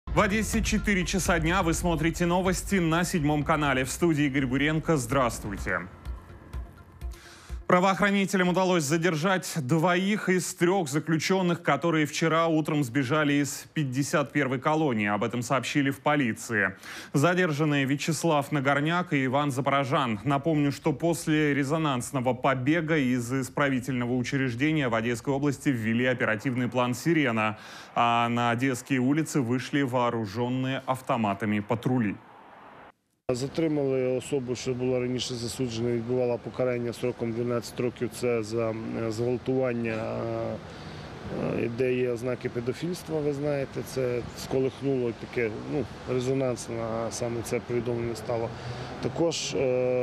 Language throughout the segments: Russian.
В Одессе 4 часа дня. Вы смотрите новости на 7 канале. В студии Игорь Буренко. Здравствуйте. Правоохранителям удалось задержать 2 из 3 заключенных, которые вчера утром сбежали из 51-й колонии. Об этом сообщили в полиции. Задержанные Вячеслав Нагорняк и Иван Запорожан. Напомню, что после резонансного побега из исправительного учреждения в Одесской области ввели оперативный план «Сирена», а на одесские улицы вышли вооруженные автоматами патрули. Затримали особу, що була раніше засуджена, відбувала покарання строком 12 років. Це за зґвалтування, де є ознаки педофільства, ви знаєте. Це сколихнуло таке, резонансне, саме це повідомлення стало. Також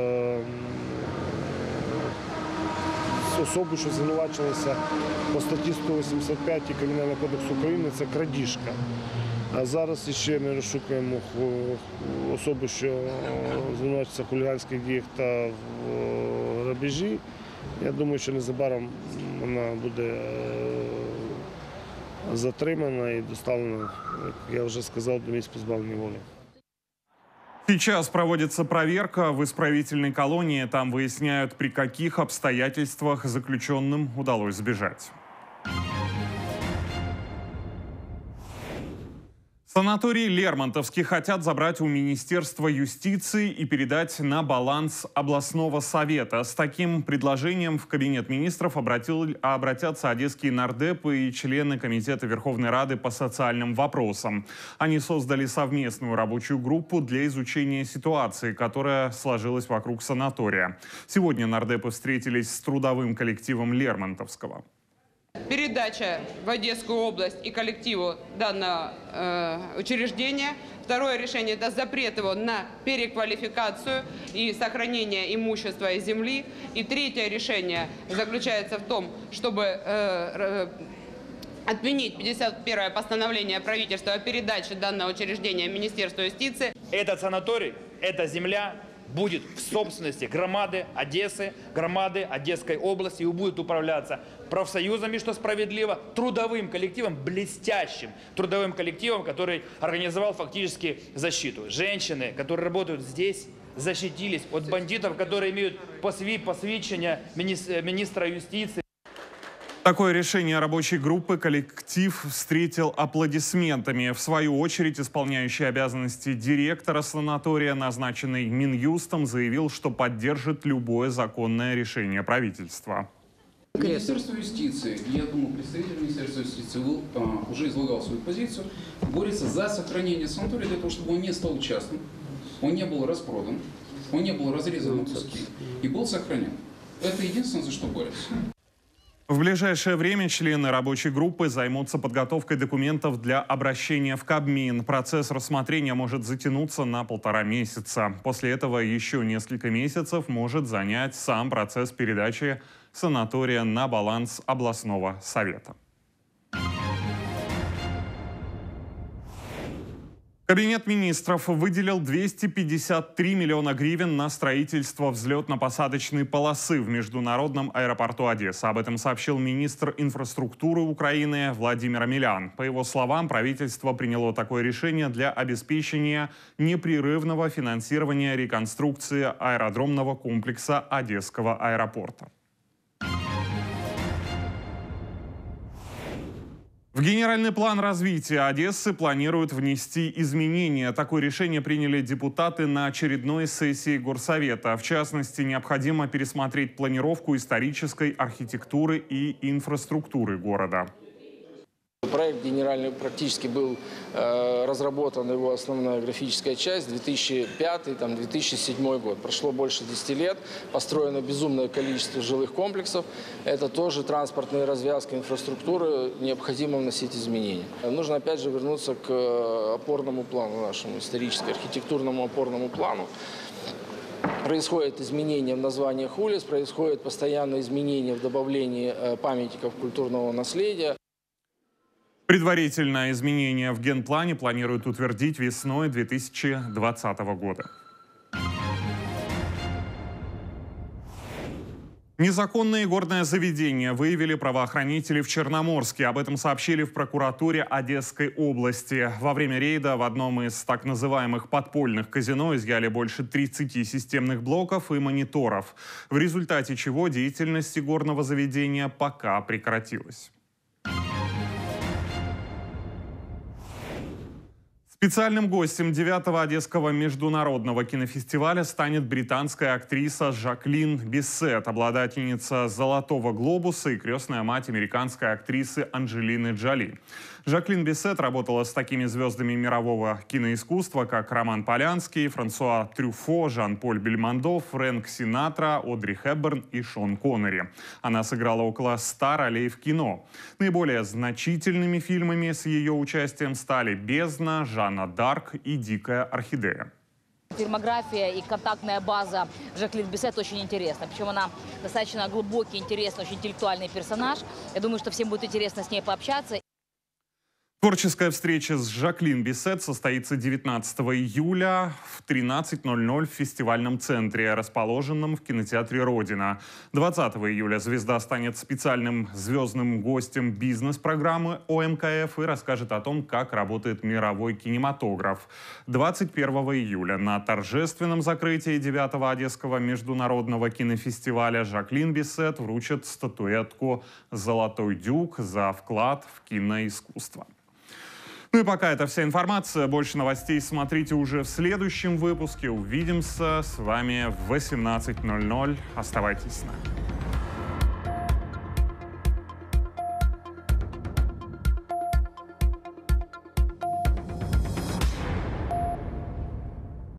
особу, що звинувачилася по статті 185 Кримінального кодексу України, це крадіжка. А зараз ще ми розшукуємо особу, що звинувачується в хуліганських діях та в грабежі. Я думаю, що незабаром вона буде затримана і доставлена, як я вже сказав, до місць позбавлення волі. Сейчас проводится проверка в исправительной колонии. Там выясняют, при каких обстоятельствах заключенным удалось сбежать. Санаторий Лермонтовский хотят забрать у Министерства юстиции и передать на баланс областного совета. С таким предложением в Кабинет министров обратятся одесские нардепы и члены Комитета Верховной Рады по социальным вопросам. Они создали совместную рабочую группу для изучения ситуации, которая сложилась вокруг санатория. Сегодня нардепы встретились с трудовым коллективом Лермонтовского. Передача в Одесскую область и коллективу данного учреждения. Второе решение – это запрет его на переквалификацию и сохранение имущества и земли. И третье решение заключается в том, чтобы отменить 51-е постановление правительства о передаче данного учреждения Министерству юстиции. Этот санаторий, эта земля будет в собственности громады Одессы, громады Одесской области, и будет управляться профсоюзами, что справедливо, трудовым коллективом, блестящим трудовым коллективом, который организовал фактически защиту. Женщины, которые работают здесь, защитились от бандитов, которые имеют посвящение министра юстиции. Такое решение рабочей группы коллектив встретил аплодисментами. В свою очередь, исполняющий обязанности директора санатория, назначенный Минюстом, заявил, что поддержит любое законное решение правительства. Министерство юстиции, я думаю, представитель Министерства юстиции уже излагал свою позицию, борется за сохранение санатория для того, чтобы он не стал частным, он не был распродан, он не был разрезан на куски и был сохранен. Это единственное, за что борется. В ближайшее время члены рабочей группы займутся подготовкой документов для обращения в Кабмин. Процесс рассмотрения может затянуться на 1,5 месяца. После этого еще несколько месяцев может занять сам процесс передачи санатория на баланс областного совета. Кабинет министров выделил 253 миллиона гривен на строительство взлетно-посадочной полосы в международном аэропорту Одессы. Об этом сообщил министр инфраструктуры Украины Владимир Омелян. По его словам, правительство приняло такое решение для обеспечения непрерывного финансирования реконструкции аэродромного комплекса Одесского аэропорта. В генеральный план развития Одессы планируют внести изменения. Такое решение приняли депутаты на очередной сессии Горсовета. В частности, необходимо пересмотреть планировку исторической архитектуры и инфраструктуры города. Проект генеральный практически был разработан, его основная графическая часть, 2005-2007 год. Прошло больше 10 лет, построено безумное количество жилых комплексов. Это тоже транспортные развязки инфраструктуры, необходимо вносить изменения. Нужно опять же вернуться к опорному плану нашему, исторически-архитектурному опорному плану. Происходят изменения в названиях улиц, происходят постоянные изменения в добавлении памятников культурного наследия. Предварительное изменение в генплане планируют утвердить весной 2020 года. Незаконное игорное заведение выявили правоохранители в Черноморске. Об этом сообщили в прокуратуре Одесской области. Во время рейда в одном из так называемых подпольных казино изъяли больше 30 системных блоков и мониторов, в результате чего деятельность игорного заведения пока прекратилась. Специальным гостем 9-го Одесского международного кинофестиваля станет британская актриса Жаклин Биссет, обладательница «Золотого глобуса» и крестная мать американской актрисы Анджелины Джоли. Жаклин Биссет работала с такими звездами мирового киноискусства, как Роман Полянский, Франсуа Трюфо, Жан-Поль Бельмондо, Фрэнк Синатра, Одри Хепберн и Шон Коннери. Она сыграла около 100 ролей в кино. Наиболее значительными фильмами с ее участием стали «Бездна», «Жанна Дарк» и «Дикая орхидея». Фильмография и контактная база Жаклин Биссет очень интересна. Причем она достаточно глубокий, интересный, очень интеллектуальный персонаж. Я думаю, что всем будет интересно с ней пообщаться. Творческая встреча с Жаклин Биссет состоится 19 июля в 13:00 в фестивальном центре, расположенном в кинотеатре «Родина». 20 июля звезда станет специальным звездным гостем бизнес-программы ОМКФ и расскажет о том, как работает мировой кинематограф. 21 июля на торжественном закрытии 9-го Одесского международного кинофестиваля Жаклин Биссет вручат статуэтку «Золотой дюк» за вклад в киноискусство. Ну и пока это вся информация. Больше новостей смотрите уже в следующем выпуске. Увидимся с вами в 18:00. Оставайтесь с нами.